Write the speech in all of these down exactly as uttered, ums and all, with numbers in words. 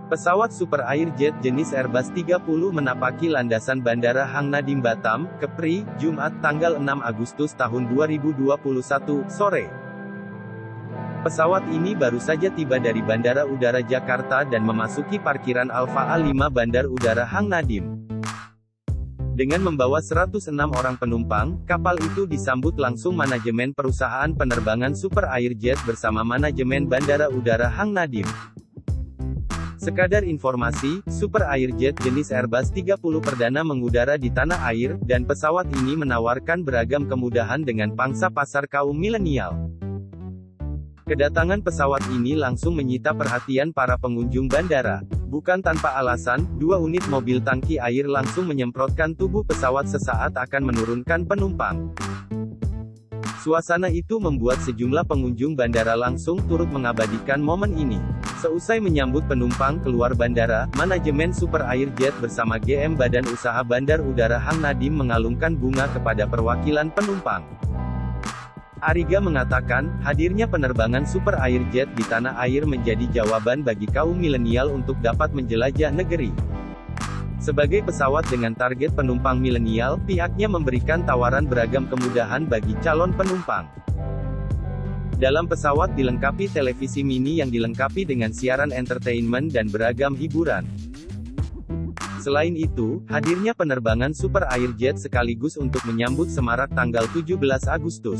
Pesawat Super Airjet jenis Airbus tiga puluh menapaki landasan Bandara Hang Nadiem Batam, Kepri, Jumat tanggal enam Agustus tahun dua ribu dua puluh satu, sore. Pesawat ini baru saja tiba dari Bandara Udara Jakarta dan memasuki parkiran Alfa A lima Bandar Udara Hang Nadiem. Dengan membawa seratus enam orang penumpang, kapal itu disambut langsung manajemen perusahaan penerbangan Super Airjet bersama manajemen Bandara Udara Hang Nadiem. Sekadar informasi, Super Airjet jenis Airbus tiga puluh perdana mengudara di tanah air, dan pesawat ini menawarkan beragam kemudahan dengan pangsa pasar kaum milenial. Kedatangan pesawat ini langsung menyita perhatian para pengunjung bandara. Bukan tanpa alasan, dua unit mobil tangki air langsung menyemprotkan tubuh pesawat sesaat akan menurunkan penumpang. Suasana itu membuat sejumlah pengunjung bandara langsung turut mengabadikan momen ini. Seusai menyambut penumpang keluar bandara, manajemen Super Airjet bersama G M Badan Usaha Bandar Udara Hang Nadiem mengalungkan bunga kepada perwakilan penumpang. Ariga mengatakan, hadirnya penerbangan Super Airjet di tanah air menjadi jawaban bagi kaum milenial untuk dapat menjelajah negeri. Sebagai pesawat dengan target penumpang milenial, pihaknya memberikan tawaran beragam kemudahan bagi calon penumpang. Dalam pesawat dilengkapi televisi mini yang dilengkapi dengan siaran entertainment dan beragam hiburan. Selain itu, hadirnya penerbangan Super Airjet sekaligus untuk menyambut semarak tanggal tujuh belas Agustus.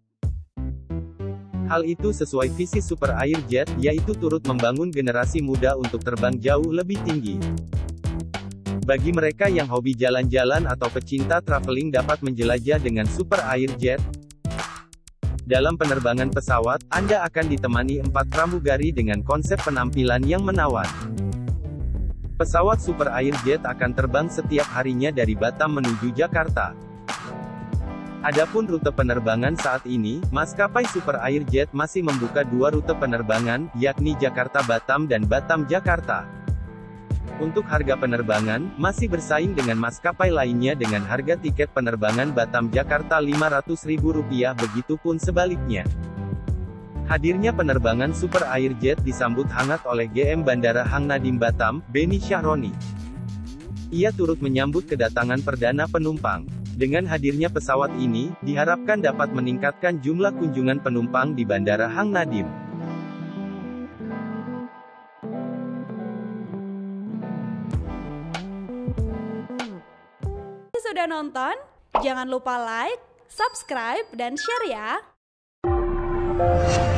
Hal itu sesuai visi Super Airjet, yaitu turut membangun generasi muda untuk terbang jauh lebih tinggi. Bagi mereka yang hobi jalan-jalan atau pecinta traveling dapat menjelajah dengan Super Airjet. Dalam penerbangan pesawat, Anda akan ditemani empat pramugari dengan konsep penampilan yang menawan. Pesawat Super Airjet akan terbang setiap harinya dari Batam menuju Jakarta. Adapun rute penerbangan saat ini, maskapai Super Airjet masih membuka dua rute penerbangan, yakni Jakarta-Batam dan Batam-Jakarta. Untuk harga penerbangan, masih bersaing dengan maskapai lainnya dengan harga tiket penerbangan Batam-Jakarta lima ratus ribu rupiah, begitupun sebaliknya. Hadirnya penerbangan Super Airjet disambut hangat oleh G M Bandara Hang Nadiem Batam, Beni Syahroni. Ia turut menyambut kedatangan perdana penumpang. Dengan hadirnya pesawat ini, diharapkan dapat meningkatkan jumlah kunjungan penumpang di Bandara Hang Nadiem. Sudah nonton? Jangan lupa like, subscribe, dan share ya!